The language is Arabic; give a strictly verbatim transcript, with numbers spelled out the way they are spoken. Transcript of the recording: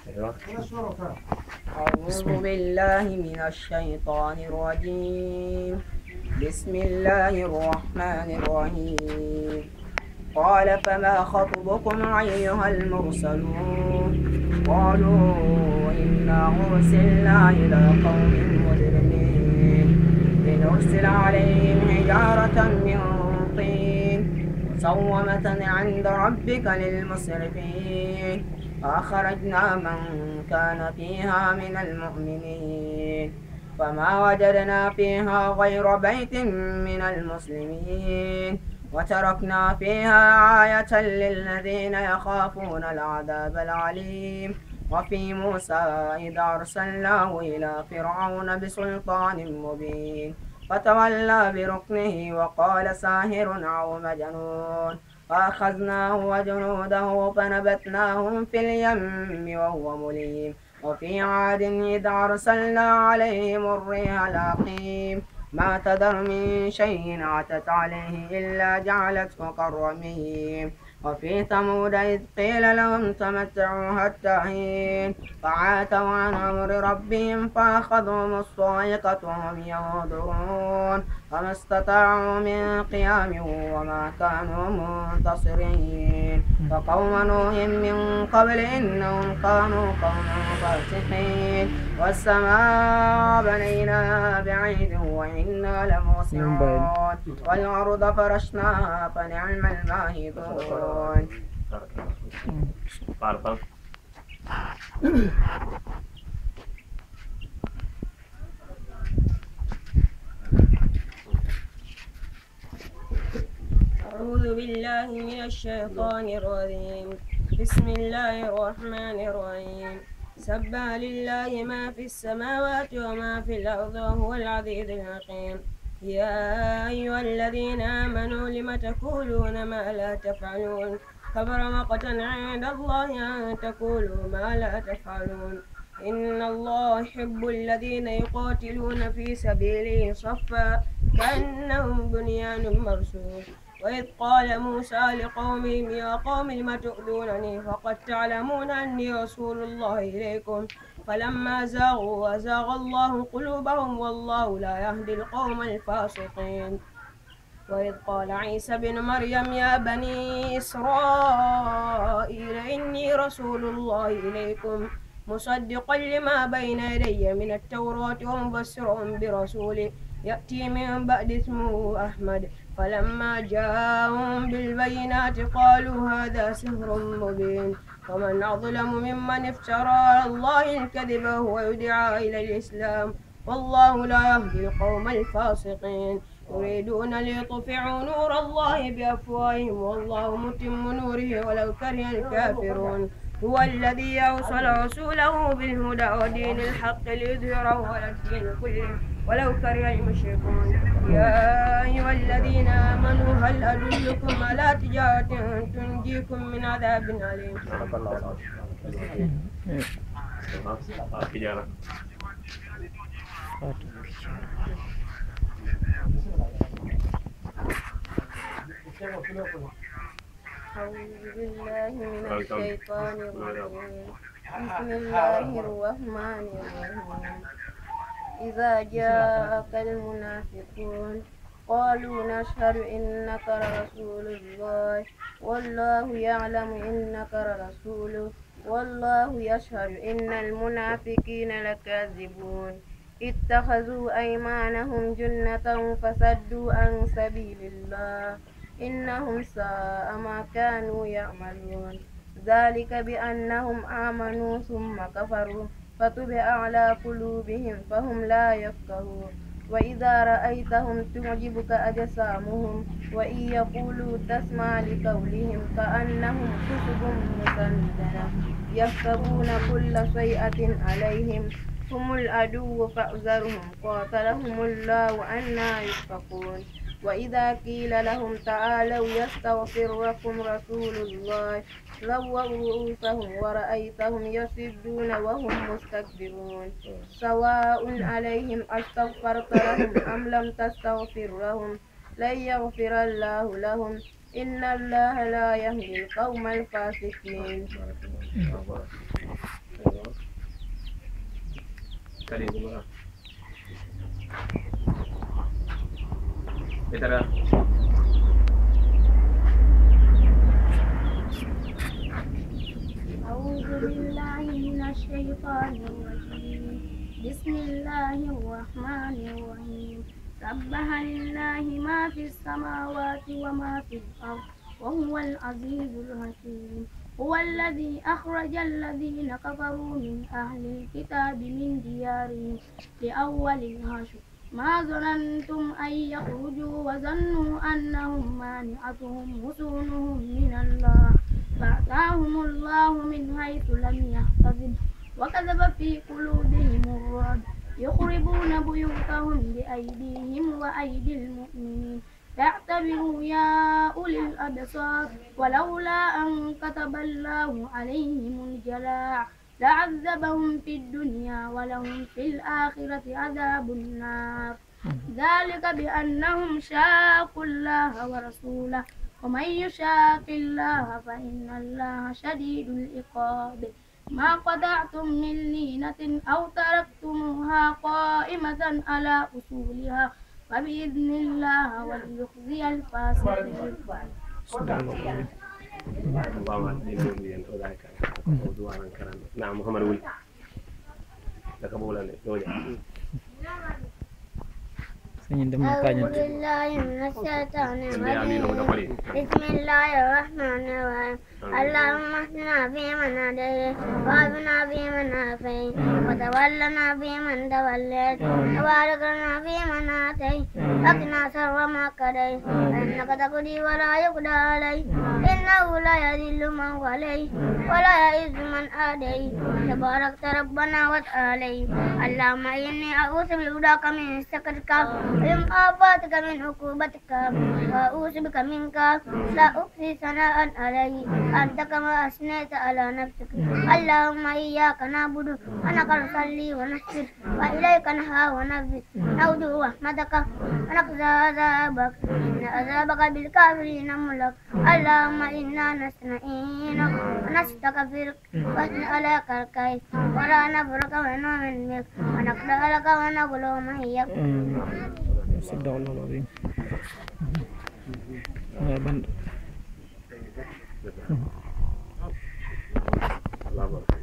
أعوذ بالله من الشيطان الرجيم. بسم الله الرحمن الرحيم. قال فما خطبكم أيها المرسلون؟ قالوا إنا أرسلنا إلى قوم مجرمين لنرسل عليهم حجارة من طين مسومة عند ربك للمسرفين فأخرجنا من كان فيها من المؤمنين فما وجدنا فيها غير بيت من المسلمين وتركنا فيها آية للذين يخافون العذاب العليم. وفي موسى إذ أرسلناه إلى فرعون بسلطان مبين فتولى بركنه وقال ساحر أو مجنون فأخذناه وجنوده فنبتناهم في اليم وهو مليم. وفي عاد إذ أرسلنا عليهم الريح العقيم ما تذر من شيء عتت عليه إلا جعلته كالرميم. وفي ثمود إذ قيل لهم تمتعوا حتى حين فعاتوا عن أمر ربهم فأخذهم الصاعقة وهم ينظرون فما استطاعوا من قيام وما كانوا منتصرين. وقوم نوح من قبل إنهم كانوا قوما فاسقين والسماء بنيناها بعيد وإنا لموسعون والأرض فرشناها فنعم الماهدون. أعوذ بالله من الشيطان الرجيم. بسم الله الرحمن الرحيم. سبح لله ما في السماوات وما في الأرض وهو العزيز الحكيم. يا أيها الذين آمنوا لم تقولون ما لا تفعلون كبر مقتا عند الله أن تقولوا ما لا تفعلون. إن الله يحب الذين يقاتلون في سبيله صفا كأنهم بنيان مرصوص. وإذ قال موسى لقومهم يا قوم لم تؤذونني فقد تعلمون أني رسول الله إليكم فلما زاغوا وزاغ الله قلوبهم والله لا يهدي القوم الفاسقين. وإذ قال عيسى بن مريم يا بني إسرائيل إني رسول الله إليكم مصدقا لما بين يدي من التوراة ومبشرا برسول يأتي من بعد اسمه أحمد. فلما جاءهم بالبينات قالوا هذا سحر مبين ومن أظلم ممن افترى على الله الكذب وهو يدعى إلى الإسلام والله لا يهدي القوم الفاسقين. يريدون ليطفئوا نور الله بأفواههم والله متم نوره ولو كره الكافرون. هو الذي أرسل رسوله بالهدى ودين الحق ليظهره على الدين كله ولو كره المشركون. يا أيها الذين آمنوا هل أدلكم على تجارة تنجيكم من عذاب أليم. أعوذ بالله من الشيطان الرجيم. بسم الله الرحمن الرحيم. إذا جاءك المنافقون قالوا نشهد إنك لرسول الله والله يعلم إنك لرسوله والله يشهد إن المنافقين لكاذبون. اتخذوا أيمانهم جنة فصدوا عن سبيل الله إنهم ساء ما كانوا يعملون. ذلك بأنهم آمنوا ثم كفروا فطبع على قلوبهم فهم لا يفقهون. وإذا رأيتهم تعجبك أجسامهم وإن يقولوا تسمع لقولهم كأنهم خشب مسندة يحسبون كل شيء عليهم هم العدو فاحذرهم قاتلهم الله أنى يؤفكون. وإذا قيل لهم تعالوا يستغفر لكم رسول الله لووا رؤوسهم ورأيتهم يصدون وهم مستكبرون. سواء عليهم أستغفرت لهم أم لم تستغفر لهم لن يغفر الله لهم إن الله لا يهدي القوم الفاسقين. kali kuma Betara أعوذ بالله من الشيطان الرجيم بسم الله الرحمن الرحيم سبح لله ما في السماوات وما في الأرض وهو العزيز الحكيم هو الذي أخرج الذين كفروا من أهل الكتاب من ديارهم لأول الحشر ما ظننتم أن يخرجوا وظنوا أنهم مانعتهم حصونهم من الله فأتاهم الله من حيث لم يحتسبوا وكذب في قلوبهم الرعب يخربون بيوتهم بأيديهم وأيدي المؤمنين فاعتبروا يا أولي الأبصار ولولا أن كتب الله عليهم الجلاء لعذبهم في الدنيا ولهم في الآخرة عذاب النار ذلك بأنهم شاقوا الله ورسوله ومن يشاق الله فإن الله شديد العقاب ما قطعتم من لينة أو تركتموها قائمة على أصولها فبإذن الله وليخزي الفاسقين. نعم محمد ولي لك بولا أعوذ بالله من الشيطان الرجيم بسم الله الرحمن الرحيم اللهم اهدنا فيمن هديت وعافنا فيمن عافيت وتولنا فيمن توليت وبارك لنا فيمن آتيت وقنا شر ما قضيت فإنك تقضي ولا يقضى عليك إنه لا يذل من واليت ولا يعز من آديت تباركت ربنا وتعاليت اللهم إني أعوذ بهداك من سكرك ومن آفاتك من عقوبتك وأعوذ بك منك لا أحصي ثناء عليك أنت كما أثنيت على نفسك اللهم إياك نعبد ونك نصلي ونسجد وإليك نهى ونفذ نرجو رحمتك ونخشى عذابك إن عذابك بالكافرين ملك اللهم إنا نستعينك ونستغفرك وحسن عليك الكيد ولا نفرك ونؤمن بك ونخدع لك ونبلغ مهيك صدق الله العظيم. الله